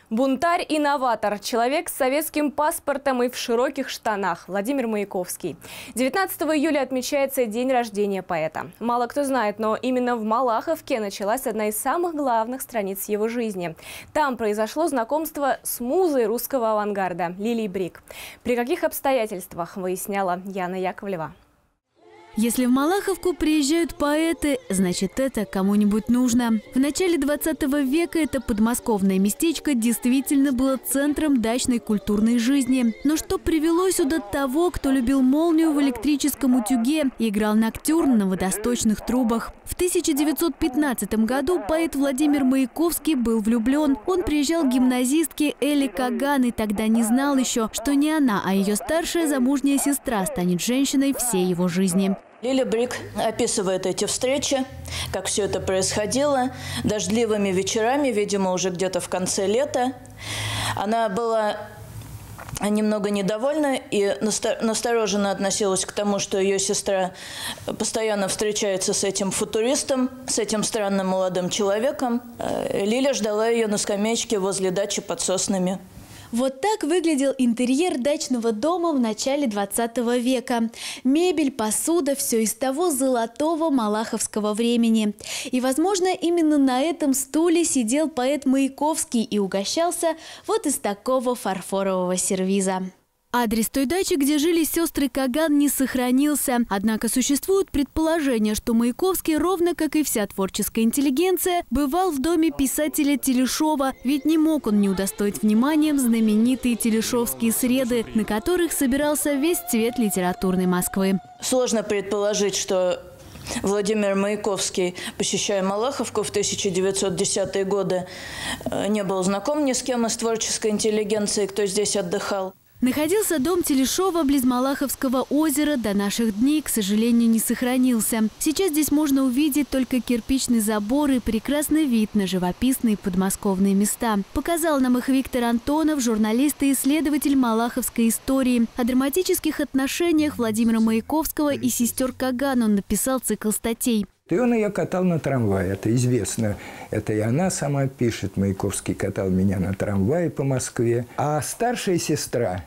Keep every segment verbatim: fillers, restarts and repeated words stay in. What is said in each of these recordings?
Бунтарь и новатор. Человек с советским паспортом и в широких штанах. Владимир Маяковский. девятнадцатого июля отмечается день рождения поэта. Мало кто знает, но именно в Малаховке началась одна из самых главных страниц его жизни. Там произошло знакомство с музой русского авангарда Лилией Брик. При каких обстоятельствах, выясняла Яна Яковлева. Если в Малаховку приезжают поэты, значит, это кому-нибудь нужно. В начале двадцатого века это подмосковное местечко действительно было центром дачной культурной жизни. Но что привело сюда того, кто любил молнию в электрическом утюге и играл ноктюрн на водосточных трубах? В тысяча девятьсот пятнадцатом году поэт Владимир Маяковский был влюблен. Он приезжал к гимназистке Элле Каган и тогда не знал еще, что не она, а ее старшая замужняя сестра станет женщиной всей его жизни. Лилия Брик описывает эти встречи, как все это происходило, дождливыми вечерами, видимо, уже где-то в конце лета. Она была немного недовольна и настороженно относилась к тому, что ее сестра постоянно встречается с этим футуристом, с этим странным молодым человеком. Лиля ждала ее на скамеечке возле дачи под соснами. Вот так выглядел интерьер дачного дома в начале двадцатого века. Мебель, посуда – все из того золотого малаховского времени. И, возможно, именно на этом стуле сидел поэт Маяковский и угощался вот из такого фарфорового сервиза. Адрес той дачи, где жили сестры Каган, не сохранился. Однако существует предположение, что Маяковский, ровно как и вся творческая интеллигенция, бывал в доме писателя Телешова. Ведь не мог он не удостоить вниманием знаменитые телешовские среды, на которых собирался весь цвет литературной Москвы. Сложно предположить, что Владимир Маяковский, посещая Малаховку в тысяча девятьсот десятые годы, не был знаком ни с кем из творческой интеллигенции, кто здесь отдыхал. Находился дом Телешова близ Малаховского озера. До наших дней, к сожалению, не сохранился. Сейчас здесь можно увидеть только кирпичный забор и прекрасный вид на живописные подмосковные места. Показал нам их Виктор Антонов, журналист и исследователь малаховской истории. О драматических отношениях Владимира Маяковского и сестер Каган он написал цикл статей. И он ее катал на трамвае, это известно. Это и она сама пишет. Маяковский катал меня на трамвае по Москве. А старшая сестра,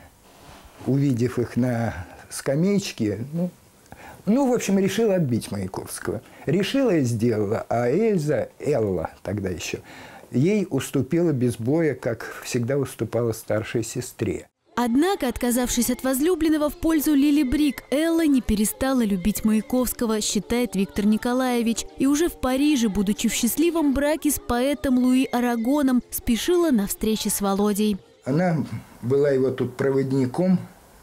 увидев их на скамеечке, ну, ну, в общем, решила отбить Маяковского. Решила и сделала. А Эльза, Элла тогда еще, ей уступила без боя, как всегда уступала старшей сестре. Однако, отказавшись от возлюбленного в пользу Лили Брик, Элла не перестала любить Маяковского, считает Виктор Николаевич. И уже в Париже, будучи в счастливом браке с поэтом Луи Арагоном, спешила на встречи с Володей. Она была его тут проводником,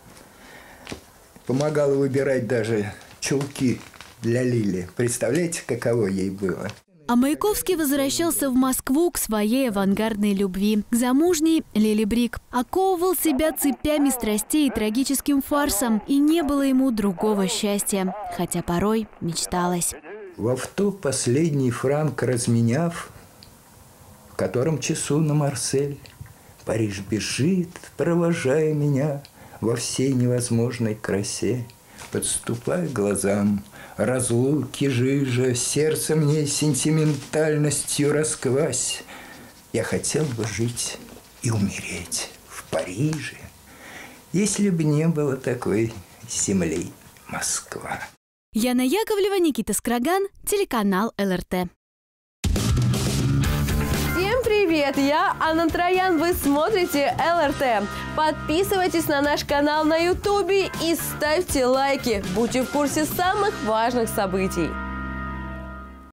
помогала выбирать даже чулки для Лили. Представляете, каково ей было? А Маяковский возвращался в Москву к своей авангардной любви, к замужней Лили Брик. Оковывал себя цепями страстей и трагическим фарсом, и не было ему другого счастья, хотя порой мечталось. В авто последний франк разменяв, в котором часу на Марсель, Париж бежит, провожая меня во всей невозможной красе. Подступая к глазам разлуки жижа, сердце мне сентиментальностью расквась. Я хотел бы жить и умереть в Париже, если бы не было такой земли Москва. Яна Яковлева, Никита Скраган, телеканал эл эр тэ. Всем привет! Я Анна Троян, вы смотрите эл эр тэ. Подписывайтесь на наш канал на ютубе и ставьте лайки. Будьте в курсе самых важных событий.